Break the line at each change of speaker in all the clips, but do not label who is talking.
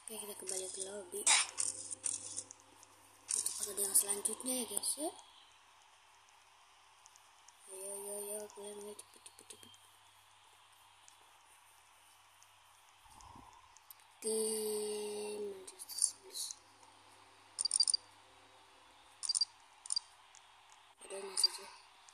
Oke, kita kembali ke lobby untuk episode yang selanjutnya ya guys ya. Ayo kalian cepet. Tim Manchester Blues. Ada saja.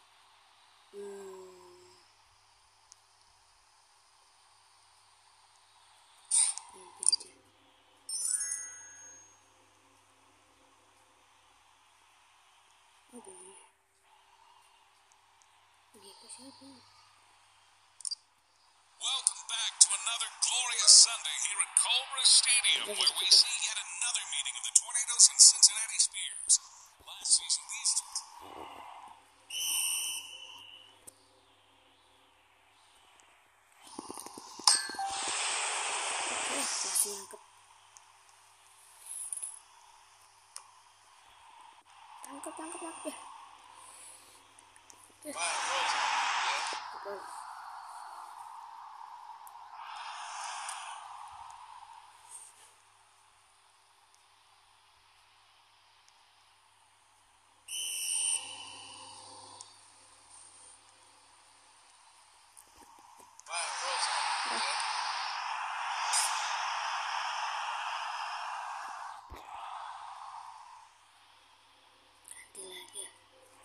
Welcome back to another glorious Sunday here at Culver Stadium, where we see yet another meeting of the Tornadoes and Cincinnati Spears. Last season, these two...
Masih nangkep. Tangkap ya. Ganti lagi ya.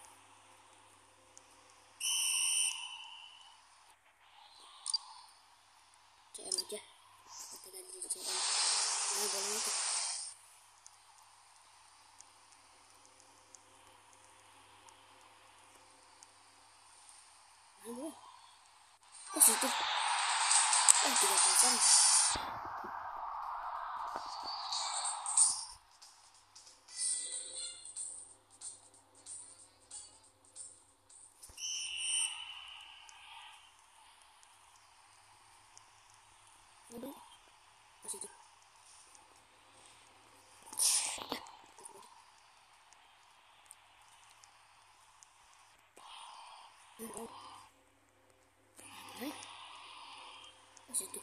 CM aja. Kita ganti CM. Nah, boleh itu. Aduh. Oh, situ. 3-0. Aduh. Oh, situ. Oh, situ.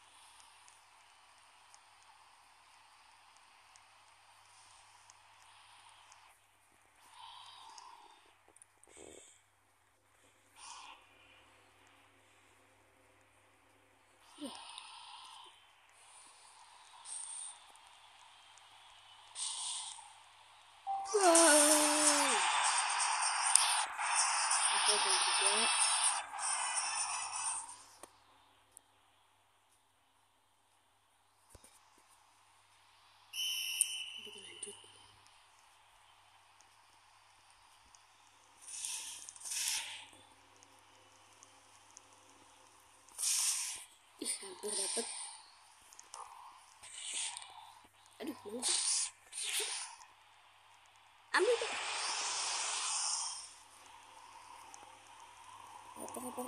Hampir dapet. Aduh, mana sih? Ambil tuh. Apa?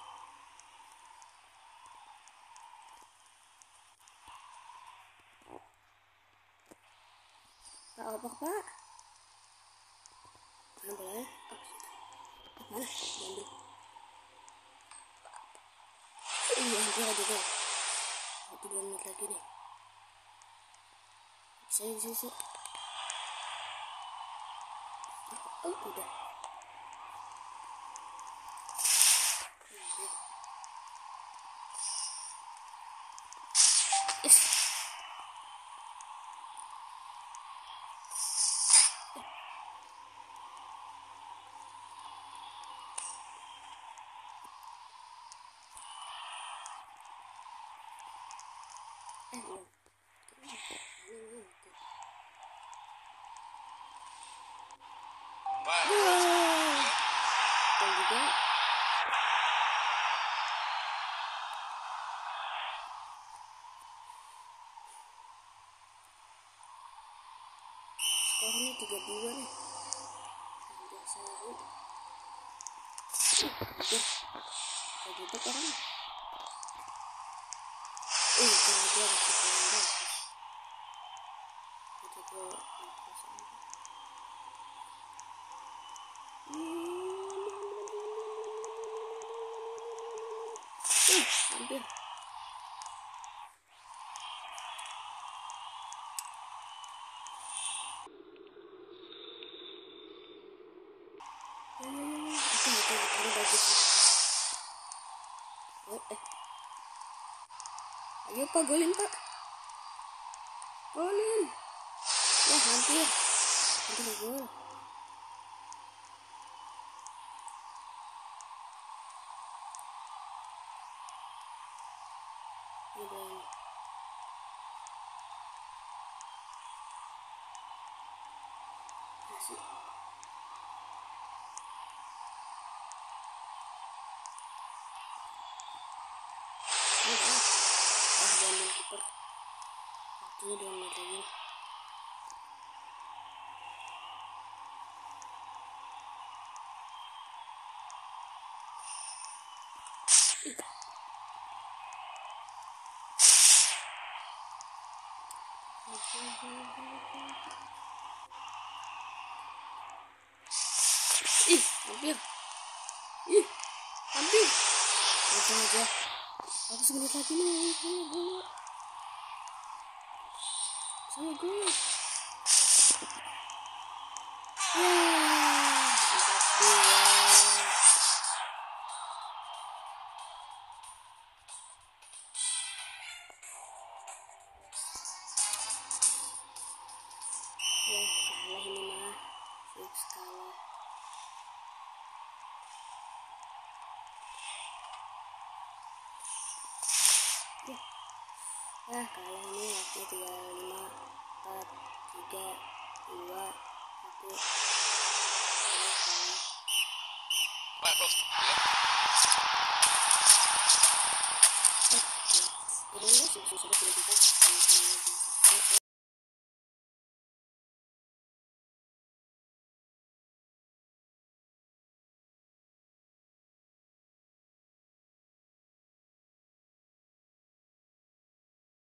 Pak? Ambil aja. Oh, mana? Diambil. Iya, hampir aja deh. 2 menit lagi nih. Bisa. Oh, udah. Yes. Dan juga skornya 3-2 nih. Biasa aja. Kayak gitu kan. Kalau dia ada sekolah itu gue hampir. Ayo Pak, golin Pak. Golin. Wah, hampir gol. Masih. Jangan kiper. Waktunya 2 menit lagi. Hampir. Hampir. Langsung aja. Aku semenit lagi nih. Saya gol. Ya, 4-2. Ya, kalah ini mah. Fix kalah. Kalah ini waktunya 35, 4, 3, 2, 1. Kalah. Sudah